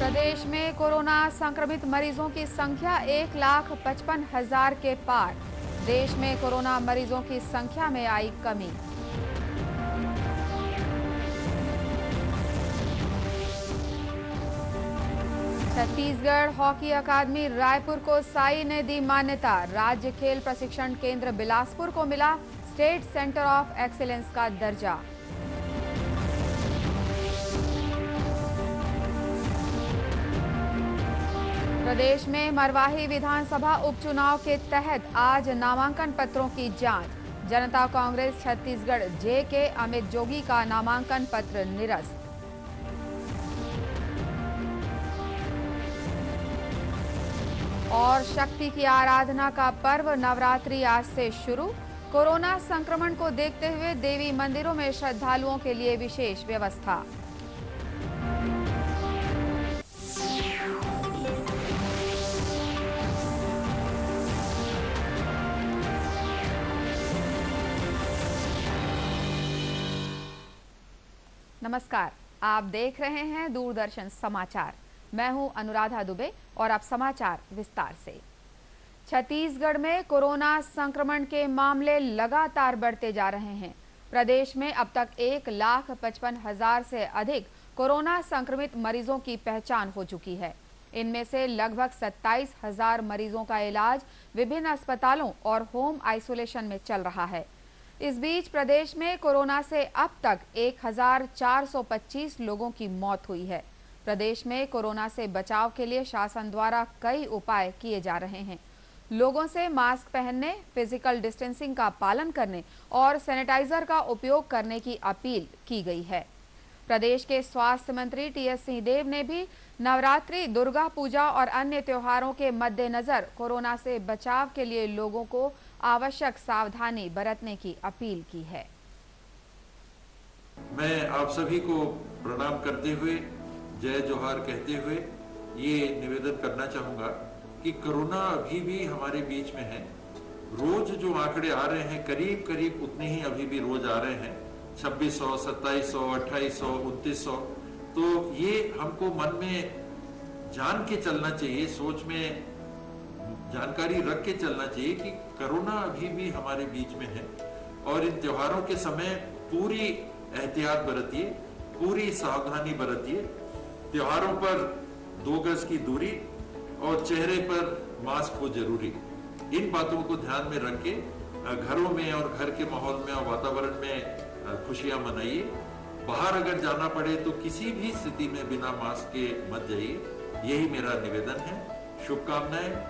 प्रदेश में कोरोना संक्रमित मरीजों की संख्या 1,55,000 के पार। देश में कोरोना मरीजों की संख्या में आई कमी। छत्तीसगढ़ हॉकी अकादमी रायपुर को साई ने दी मान्यता। राज्य खेल प्रशिक्षण केंद्र बिलासपुर को मिला स्टेट सेंटर ऑफ एक्सीलेंस का दर्जा। प्रदेश में मरवाही विधानसभा उपचुनाव के तहत आज नामांकन पत्रों की जांच। जनता कांग्रेस छत्तीसगढ़ जे के अमित जोगी का नामांकन पत्र निरस्त। और शक्ति की आराधना का पर्व नवरात्रि आज से शुरू। कोरोना संक्रमण को देखते हुए देवी मंदिरों में श्रद्धालुओं के लिए विशेष व्यवस्था। नमस्कार, आप देख रहे हैं दूरदर्शन समाचार। मैं हूं अनुराधा दुबे और अब समाचार विस्तार से। छत्तीसगढ़ में कोरोना संक्रमण के मामले लगातार बढ़ते जा रहे हैं। प्रदेश में अब तक 1,55,000 से अधिक कोरोना संक्रमित मरीजों की पहचान हो चुकी है। इनमें से लगभग 27,000 मरीजों का इलाज विभिन्न अस्पतालों और होम आइसोलेशन में चल रहा है। इस बीच प्रदेश में कोरोना से अब तक 1,425 लोगों की मौत हुई है। प्रदेश में कोरोना से बचाव के लिए शासन द्वारा कई उपाय किए जा रहे हैं। लोगों से मास्क पहनने, फिजिकल डिस्टेंसिंग का पालन करने और सैनिटाइजर का उपयोग करने की अपील की गई है। प्रदेश के स्वास्थ्य मंत्री टीएस सिंहदेव ने भी नवरात्रि, दुर्गा पूजा और अन्य त्योहारों के मद्देनजर कोरोना से बचाव के लिए लोगों को आवश्यक सावधानी बरतने की अपील की है। मैं आप सभी को प्रणाम करते हुए, जय जोहार कहते हुए ये निवेदन करना चाहूंगा कि कोरोना अभी भी हमारे बीच में है। रोज जो आंकड़े आ रहे हैं करीब करीब उतने ही अभी भी रोज आ रहे हैं, 2600, 2700, 2800, 2900। तो ये हमको मन में जान के चलना चाहिए, सोच में जानकारी रख के चलना चाहिए कि कोरोना अभी भी हमारे बीच में है। और इन त्योहारों के समय पूरी एहतियात बरतिए, पूरी सावधानी बरतिए। त्योहारों पर 2 गज की दूरी और चेहरे पर मास्क हो जरूरी। इन बातों को ध्यान में रख के घरों में और घर के माहौल में और वातावरण में खुशियां मनाइए। बाहर अगर जाना पड़े तो किसी भी स्थिति में बिना मास्क के मत जाइए। यही मेरा निवेदन है। शुभकामनाएं।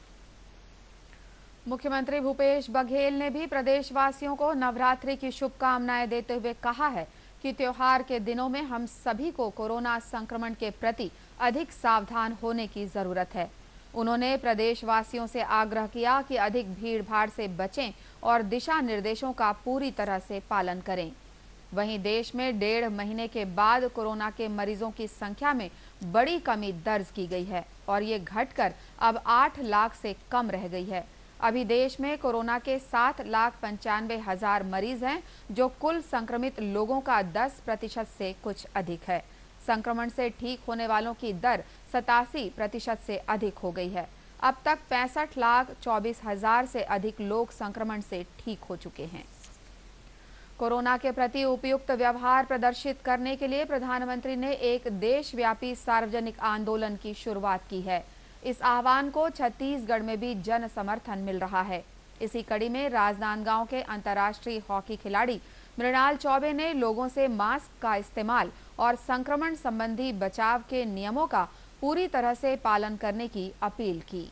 मुख्यमंत्री भूपेश बघेल ने भी प्रदेशवासियों को नवरात्रि की शुभकामनाएं देते हुए कहा है कि त्योहार के दिनों में हम सभी को कोरोना संक्रमण के प्रति अधिक सावधान होने की जरूरत है। उन्होंने प्रदेशवासियों से आग्रह किया कि अधिक भीड़-भाड़ से बचें और दिशा निर्देशों का पूरी तरह से पालन करें। वहीं देश में 1.5 महीने के बाद कोरोना के मरीजों की संख्या में बड़ी कमी दर्ज की गई है और ये घटकर अब 8 लाख से कम रह गई है। अभी देश में कोरोना के 7,95,000 मरीज हैं, जो कुल संक्रमित लोगों का 10% से कुछ अधिक है। संक्रमण से ठीक होने वालों की दर 87% से अधिक हो गई है। अब तक 65,24,000 से अधिक लोग संक्रमण से ठीक हो चुके हैं। कोरोना के प्रति उपयुक्त व्यवहार प्रदर्शित करने के लिए प्रधानमंत्री ने एक देशव्यापी सार्वजनिक आंदोलन की शुरुआत की है। इस आह्वान को छत्तीसगढ़ में भी जन समर्थन मिल रहा है। इसी कड़ी में राजनांदगांव के अंतर्राष्ट्रीय हॉकी खिलाड़ी मृणाल चौबे ने लोगों से मास्क का इस्तेमाल और संक्रमण संबंधी बचाव के नियमों का पूरी तरह से पालन करने की अपील की।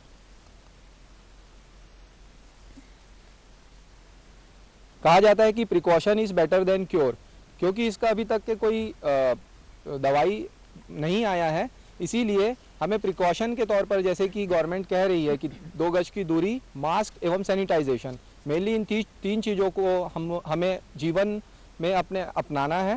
कहा जाता है कि precaution is better than cure, क्योंकि इसका अभी तक के कोई दवाई नहीं आया है। इसीलिए हमें प्रिकॉशन के तौर पर, जैसे कि गवर्नमेंट कह रही है कि 2 गज की दूरी, मास्क एवं सैनिटाइजेशन, मेनली इन 3 चीज़ों को हमें जीवन में अपनाना है।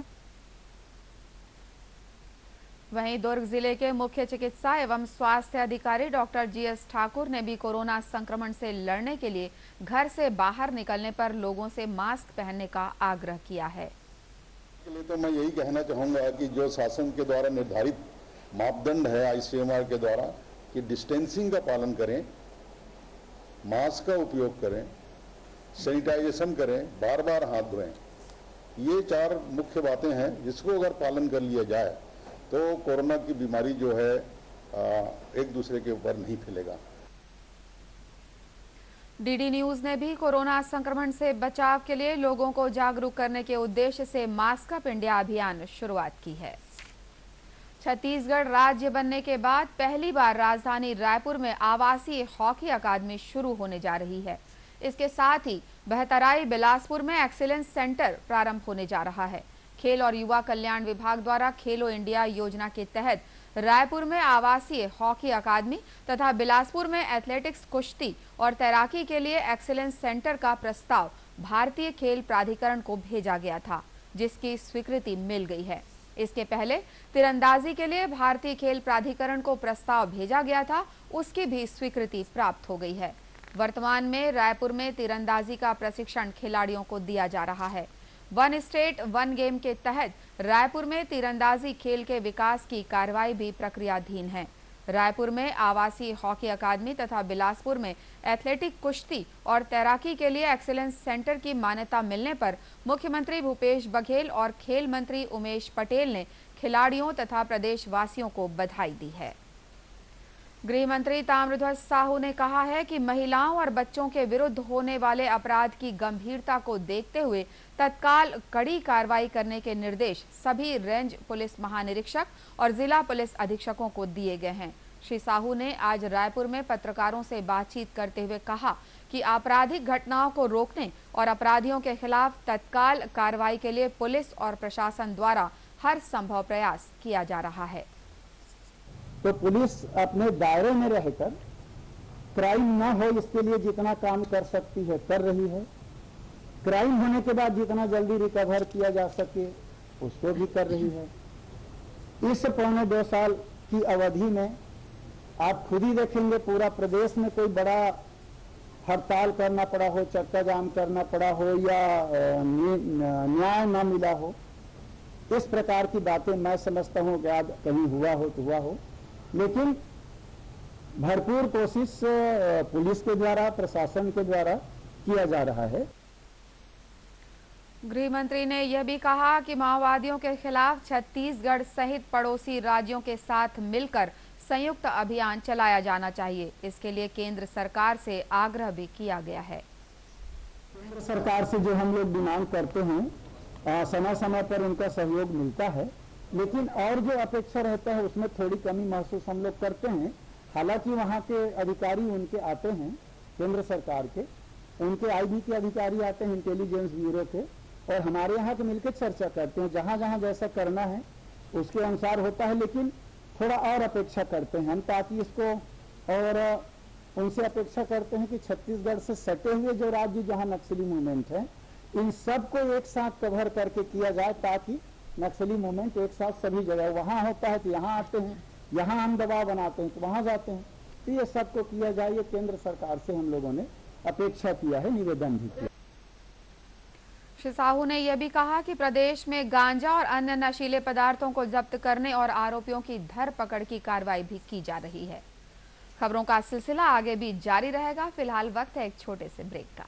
वहीं दुर्ग जिले के मुख्य चिकित्सा एवं स्वास्थ्य अधिकारी डॉक्टर जीएस ठाकुर ने भी कोरोना संक्रमण से लड़ने के लिए घर से बाहर निकलने पर लोगों से मास्क पहनने का आग्रह किया है। तो मैं यही कहना चाहूंगा कि जो शासन के द्वारा निर्धारित मापदंड है आईसीएमआर के द्वारा कि डिस्टेंसिंग का पालन करें, मास्क का उपयोग करें, सैनिटाइजेशन करें, बार बार हाथ धोएं। ये 4 मुख्य बातें हैं जिसको अगर पालन कर लिया जाए तो कोरोना की बीमारी जो है एक दूसरे के ऊपर नहीं फैलेगा। डीडी न्यूज ने भी कोरोना संक्रमण से बचाव के लिए लोगों को जागरूक करने के उद्देश्य से मास्क अप इंडिया अभियान शुरुआत की है। छत्तीसगढ़ राज्य बनने के बाद पहली बार राजधानी रायपुर में आवासीय हॉकी अकादमी शुरू होने जा रही है। इसके साथ ही बहतराई बिलासपुर में एक्सीलेंस सेंटर प्रारंभ होने जा रहा है। खेल और युवा कल्याण विभाग द्वारा खेलो इंडिया योजना के तहत रायपुर में आवासीय हॉकी अकादमी तथा बिलासपुर में एथलेटिक्स, कुश्ती और तैराकी के लिए एक्सीलेंस सेंटर का प्रस्ताव भारतीय खेल प्राधिकरण को भेजा गया था, जिसकी स्वीकृति मिल गई है। इसके पहले तीरंदाजी के लिए भारतीय खेल प्राधिकरण को प्रस्ताव भेजा गया था, उसकी भी स्वीकृति प्राप्त हो गई है। वर्तमान में रायपुर में तीरंदाजी का प्रशिक्षण खिलाड़ियों को दिया जा रहा है। वन स्टेट वन गेम के तहत रायपुर में तीरंदाजी खेल के विकास की कार्रवाई भी प्रक्रियाधीन है। रायपुर में आवासीय हॉकी अकादमी तथा बिलासपुर में एथलेटिक, कुश्ती और तैराकी के लिए एक्सीलेंस सेंटर की मान्यता मिलने पर मुख्यमंत्री भूपेश बघेल और खेल मंत्री उमेश पटेल ने खिलाड़ियों तथा प्रदेशवासियों को बधाई दी है। गृह मंत्री ताम्रध्वज साहू ने कहा है कि महिलाओं और बच्चों के विरुद्ध होने वाले अपराध की गंभीरता को देखते हुए तत्काल कड़ी कार्रवाई करने के निर्देश सभी रेंज पुलिस महानिरीक्षक और जिला पुलिस अधीक्षकों को दिए गए हैं। श्री साहू ने आज रायपुर में पत्रकारों से बातचीत करते हुए कहा कि आपराधिक घटनाओं को रोकने और अपराधियों के खिलाफ तत्काल कार्रवाई के लिए पुलिस और प्रशासन द्वारा हर संभव प्रयास किया जा रहा है। तो पुलिस अपने दायरे में रहकर क्राइम ना हो इसके लिए जितना काम कर सकती है कर रही है। क्राइम होने के बाद जितना जल्दी रिकवर किया जा सके उसको भी कर रही है। इस 1.25 साल की अवधि में आप खुद ही देखेंगे पूरा प्रदेश में कोई बड़ा हड़ताल करना पड़ा हो, चक्का जाम करना पड़ा हो या न्याय ना मिला हो, इस प्रकार की बातें मैं समझता हूं कि आज कहीं हुआ हो तो हुआ हो, लेकिन भरपूर कोशिश पुलिस के द्वारा, प्रशासन के द्वारा किया जा रहा है। गृह मंत्री ने यह भी कहा कि माओवादियों के खिलाफ छत्तीसगढ़ सहित पड़ोसी राज्यों के साथ मिलकर संयुक्त अभियान चलाया जाना चाहिए। इसके लिए केंद्र सरकार से आग्रह भी किया गया है। केंद्र सरकार से जो हम लोग डिमांड करते हैं, समय समय पर उनका सहयोग मिलता है, लेकिन और जो अपेक्षा रहता है उसमें थोड़ी कमी महसूस हम लोग करते हैं। हालांकि वहाँ के अधिकारी उनके आते हैं, केंद्र सरकार के, उनके आईबी के अधिकारी आते हैं, इंटेलिजेंस ब्यूरो के, और हमारे यहाँ के मिलकर चर्चा करते हैं। जहाँ जहाँ जैसा करना है उसके अनुसार होता है, लेकिन थोड़ा और अपेक्षा करते हैं हम, ताकि इसको और उनसे अपेक्षा करते हैं कि छत्तीसगढ़ से सटे हुए जो राज्य जहाँ नक्सली मूवमेंट है, इन सबको एक साथ कवर करके किया जाए, ताकि नक्सली मूवमेंट एक साथ सभी जगह, वहाँ होता है तो यहाँ आते हैं, यहाँ हम दबाव बनाते हैं तो वहाँ जाते हैं, तो ये सबको किया जाए। ये केंद्र सरकार से हम लोगों ने अपेक्षा किया है, निवेदन भी किया। श्री साहू ने यह भी कहा कि प्रदेश में गांजा और अन्य नशीले पदार्थों को जब्त करने और आरोपियों की धरपकड़ की कार्रवाई भी की जा रही है। खबरों का सिलसिला आगे भी जारी रहेगा। फिलहाल वक्त है एक छोटे से ब्रेक का।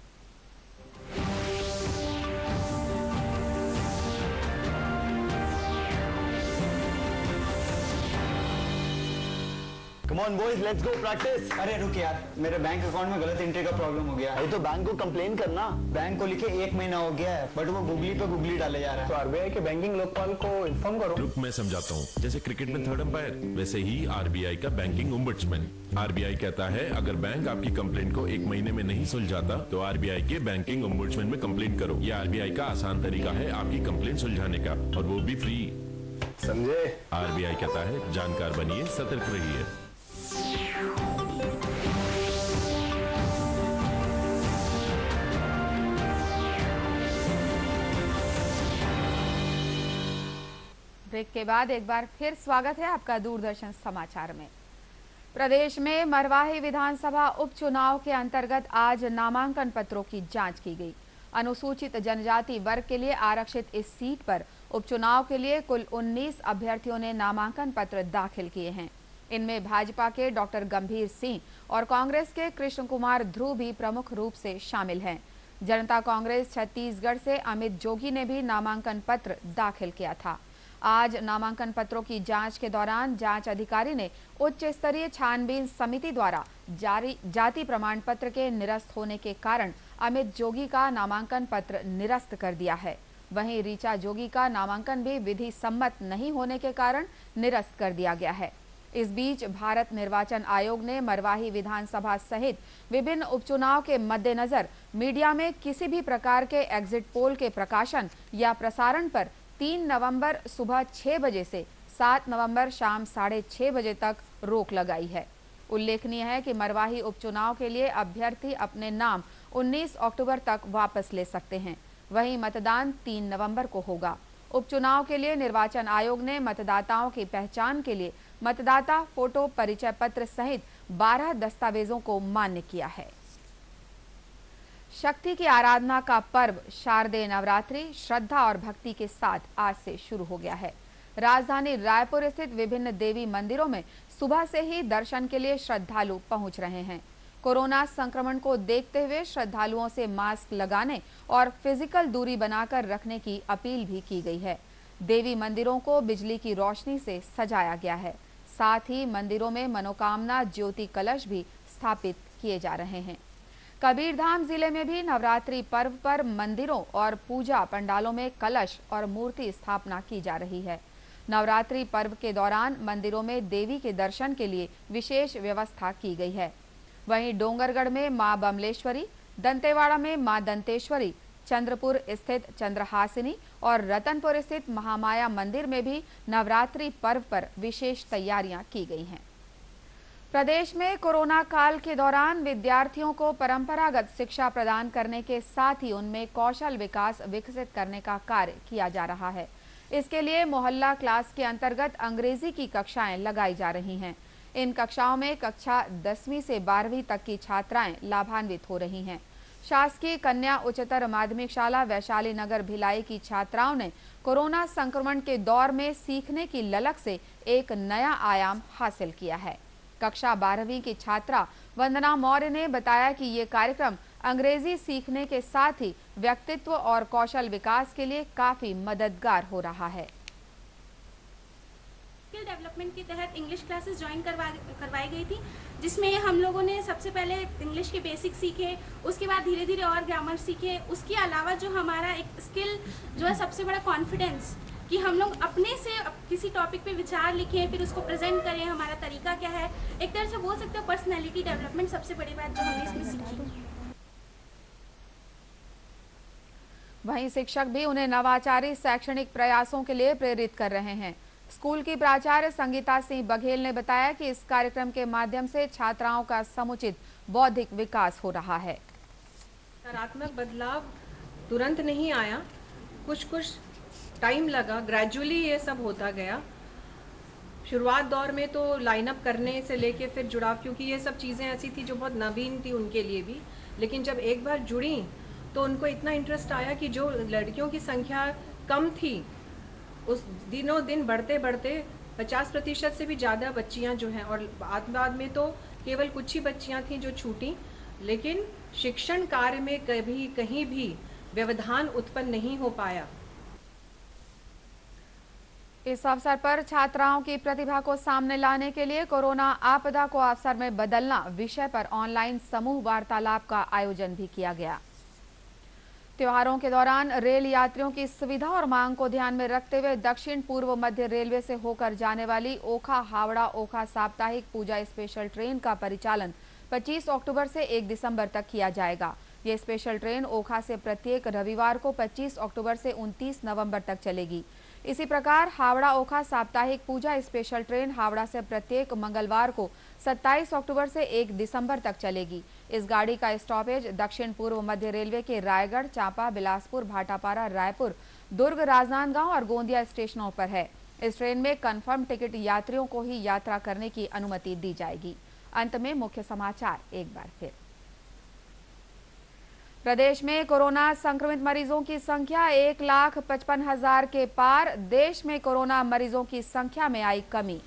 Come on boys, let's go practice. अरे रुक यार, मेरे बैंक अकाउंट में गलत एंट्री का प्रॉब्लम हो गया है। तो बैंक को कंप्लेन करना। बैंक को लिखे 1 महीना हो गया है, बट वो गूगली पे गूगली डाले जा रहा है। तो आरबीआई के बैंकिंग लोकपाल को इन्फॉर्म करो। रुक, मैं समझाता हूँ। जैसे क्रिकेट में थर्ड अंपायर, वैसे ही आरबीआई का बैंकिंग ओम्बड्समैन। आरबीआई कहता है अगर बैंक आपकी कंप्लेंट को 1 महीने में नहीं सुलझाता तो आरबीआई के बैंकिंग ओम्बड्समैन में कंप्लेंट करो। यह आरबीआई का आसान तरीका है आपकी कंप्लेंट सुलझाने का, और वो भी फ्री। समझे? आरबीआई कहता है जानकार बनिए, सतर्क रहिए। ब्रेक के बाद एक बार फिर स्वागत है आपका दूरदर्शन समाचार में। प्रदेश में मरवाही विधानसभा उपचुनाव के अंतर्गत आज नामांकन पत्रों की जांच की गई। अनुसूचित जनजाति वर्ग के लिए आरक्षित इस सीट पर उपचुनाव के लिए कुल 19 अभ्यर्थियों ने नामांकन पत्र दाखिल किए हैं। इनमें भाजपा के डॉक्टर गंभीर सिंह और कांग्रेस के कृष्ण कुमार ध्रुव भी प्रमुख रूप से शामिल हैं। जनता कांग्रेस छत्तीसगढ़ से अमित जोगी ने भी नामांकन पत्र दाखिल किया था। आज नामांकन पत्रों की जांच के दौरान जांच अधिकारी ने उच्च स्तरीय छानबीन समिति द्वारा जारी जाति प्रमाण पत्र के निरस्त होने के कारण अमित जोगी का नामांकन पत्र निरस्त कर दिया है। वहीं ऋचा जोगी का नामांकन भी विधि सम्मत नहीं होने के कारण निरस्त कर दिया गया है। इस बीच भारत निर्वाचन आयोग ने मरवाही विधानसभा सहित विभिन्न उपचुनाव के मद्देनजर मीडिया में किसी भी प्रकार के एग्जिट पोल के प्रकाशन या प्रसारण पर 3 नवंबर सुबह 6 बजे से 7 नवंबर शाम 6:30 बजे तक रोक लगाई है। उल्लेखनीय है कि मरवाही उपचुनाव के लिए अभ्यर्थी अपने नाम 19 अक्टूबर तक वापस ले सकते हैं। वहीं मतदान 3 नवंबर को होगा। उपचुनाव के लिए निर्वाचन आयोग ने मतदाताओं की पहचान के लिए मतदाता फोटो, परिचय पत्र सहित 12 दस्तावेजों को मान्य किया है। शक्ति की आराधना का पर्व शारदीय नवरात्रि श्रद्धा और भक्ति के साथ आज से शुरू हो गया है। राजधानी रायपुर स्थित विभिन्न देवी मंदिरों में सुबह से ही दर्शन के लिए श्रद्धालु पहुंच रहे हैं। कोरोना संक्रमण को देखते हुए श्रद्धालुओं से मास्क लगाने और फिजिकल दूरी बनाकर रखने की अपील भी की गई है। देवी मंदिरों को बिजली की रोशनी से सजाया गया है। साथ ही मंदिरों में मनोकामना ज्योति कलश भी स्थापित किए जा रहे हैं। कबीरधाम जिले में भी नवरात्रि पर्व पर मंदिरों और पूजा पंडालों में कलश और मूर्ति स्थापना की जा रही है। नवरात्रि पर्व के दौरान मंदिरों में देवी के दर्शन के लिए विशेष व्यवस्था की गई है। वहीं डोंगरगढ़ में मां बमलेश्वरी, दंतेवाड़ा में मां दंतेश्वरी, चंद्रपुर स्थित चंद्रहासिनी और रतनपुर स्थित महामाया मंदिर में भी नवरात्रि पर्व पर विशेष तैयारियां की गई हैं। प्रदेश में कोरोना काल के दौरान विद्यार्थियों को परंपरागत शिक्षा प्रदान करने के साथ ही उनमें कौशल विकास विकसित करने का कार्य किया जा रहा है। इसके लिए मोहल्ला क्लास के अंतर्गत अंग्रेजी की कक्षाएं लगाई जा रही हैं। इन कक्षाओं में कक्षा 10वीं से 12वीं तक की छात्राएं लाभान्वित हो रही हैं। शासकीय कन्या उच्चतर माध्यमिक शाला वैशाली नगर भिलाई की छात्राओं ने कोरोना संक्रमण के दौर में सीखने की ललक से एक नया आयाम हासिल किया है। कक्षा 12वीं की छात्रा वंदना मौर्य ने बताया कि ये कार्यक्रम अंग्रेजी सीखने के साथ ही व्यक्तित्व और कौशल विकास के लिए काफी मददगार हो रहा है। स्किल डेवलपमेंट के तहत इंग्लिश क्लासेस ज्वाइन करवाई गई थी, जिसमें हम लोगों ने सबसे पहले इंग्लिश के बेसिक सीखे, उसके बाद धीरे धीरे और ग्रामर सीखे। उसके अलावा जो हमारा एक स्किल जो है सबसे बड़ा कॉन्फिडेंस, कि हम लोग अपने से किसी टॉपिक पे विचार लिखें, फिर उसको प्रेजेंट करें, हमारा तरीका क्या है। एक तरह से बोल सकते हो पर्सनैलिटी डेवलपमेंट सबसे बड़ी बात जो हमने इसमें सीखी। वहीं शिक्षक भी उन्हें नवाचारी शैक्षणिक प्रयासों के लिए प्रेरित कर रहे हैं। स्कूल की प्राचार्य संगीता सिंह बघेल ने बताया कि इस कार्यक्रम के माध्यम से छात्राओं का समुचित बौद्धिक विकास हो रहा है। सकारात्मक बदलाव तुरंत नहीं आया, कुछ टाइम लगा, ग्रेजुअली ये सब होता गया। शुरुआत दौर में तो लाइनअप करने से लेके फिर जुड़ाव, क्योंकि ये सब चीज़ें ऐसी थी जो बहुत नवीन थी उनके लिए भी, लेकिन जब एक बार जुड़ी तो उनको इतना इंटरेस्ट आया कि जो लड़कियों की संख्या कम थी उस दिनों दिन बढ़ते बढ़ते 50% से भी ज़्यादा बच्चियां जो हैं, और बाद में तो केवल कुछ ही बच्चियां थीं जो छूटी, लेकिन शिक्षण कार्य में कभी कहीं भी व्यवधान उत्पन्न नहीं हो पाया। इस अवसर पर छात्राओं की प्रतिभा को सामने लाने के लिए कोरोना आपदा को अवसर में बदलना विषय पर ऑनलाइन समूह वार्तालाप का आयोजन भी किया गया। त्योहारों के दौरान रेल यात्रियों की सुविधा और मांग को ध्यान में रखते हुए दक्षिण पूर्व मध्य रेलवे से होकर जाने वाली ओखा हावड़ा ओखा साप्ताहिक पूजा स्पेशल ट्रेन का परिचालन 25 अक्टूबर से 1 दिसंबर तक किया जाएगा। ये स्पेशल ट्रेन ओखा से प्रत्येक रविवार को 25 अक्टूबर से 29 नवंबर तक चलेगी। इसी प्रकार हावड़ा ओखा साप्ताहिक पूजा स्पेशल ट्रेन हावड़ा से प्रत्येक मंगलवार को 27 अक्टूबर से 1 दिसंबर तक चलेगी। इस गाड़ी का स्टॉपेज दक्षिण पूर्व मध्य रेलवे के रायगढ़, चांपा, बिलासपुर, भाटापारा, रायपुर, दुर्ग, राजनांदगांव और गोंदिया स्टेशनों पर है। इस ट्रेन में कंफर्म टिकट यात्रियों को ही यात्रा करने की अनुमति दी जाएगी। अंत में मुख्य समाचार एक बार फिर। प्रदेश में कोरोना संक्रमित मरीजों की संख्या 1,55,000 के पार। देश में कोरोना मरीजों की संख्या में आई कमी।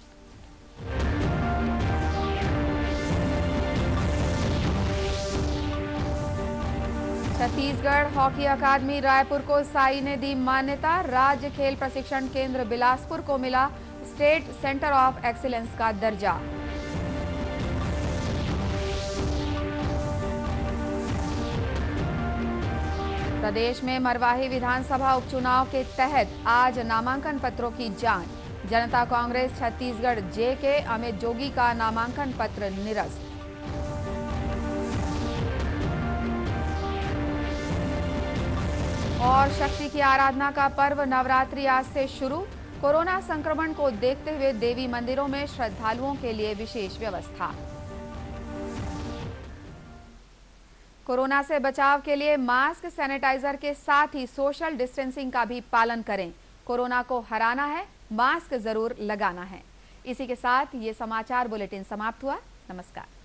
छत्तीसगढ़ हॉकी अकादमी रायपुर को साई ने दी मान्यता। राज्य खेल प्रशिक्षण केंद्र बिलासपुर को मिला स्टेट सेंटर ऑफ एक्सीलेंस का दर्जा। प्रदेश में मरवाही विधानसभा उपचुनाव के तहत आज नामांकन पत्रों की जांच। जनता कांग्रेस छत्तीसगढ़ जे के अमित जोगी का नामांकन पत्र निरस्त। और शक्ति की आराधना का पर्व नवरात्रि आज से शुरू। कोरोना संक्रमण को देखते हुए देवी मंदिरों में श्रद्धालुओं के लिए विशेष व्यवस्था। कोरोना से बचाव के लिए मास्क, सैनिटाइजर के साथ ही सोशल डिस्टेंसिंग का भी पालन करें। कोरोना को हराना है, मास्क जरूर लगाना है। इसी के साथ ये समाचार बुलेटिन समाप्त हुआ। नमस्कार।